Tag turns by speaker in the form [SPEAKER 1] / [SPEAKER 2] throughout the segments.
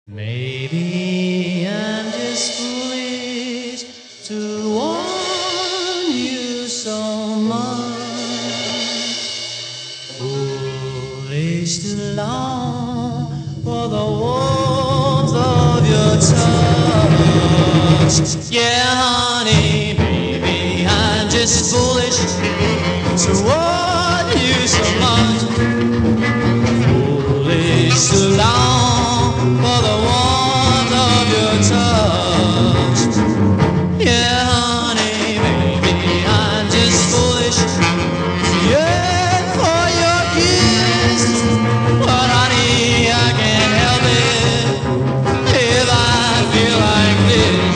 [SPEAKER 1] Maybe I'm just foolish to want you so much. Foolish to long for the warmth of your touch. Yeah, honey, maybe I'm just foolish to want you so much. Foolish to long for the warmth of your touch. Yeah, honey, maybe I'm just foolish. Yeah, for your kiss. But honey, I can't help it if I feel like this.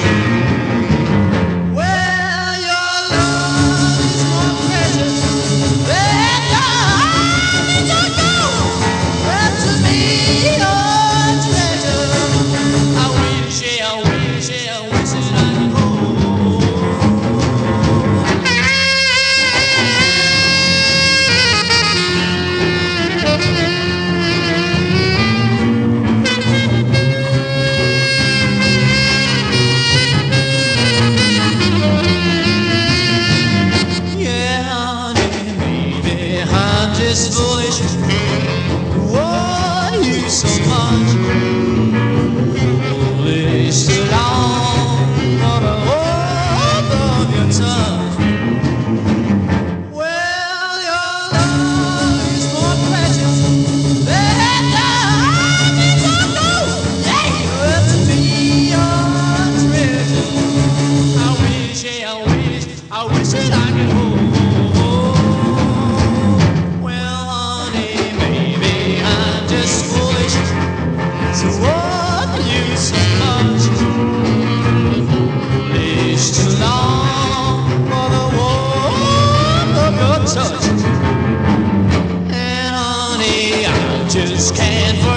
[SPEAKER 1] Well, your love is more precious than diamonds or gold. But to me, your treasure. I wish that I could hold. Yeah, honey, maybe I'm just foolish to want you so much. Foolish to long for the warmth of your touch. Well, your love is more precious than diamonds or gold. Hey, but to me, your treasure. I wish that I could hold. Well, honey, maybe I'm just foolish to want you so much. Foolish to long for the warmth of your touch. And honey, I just can't forget.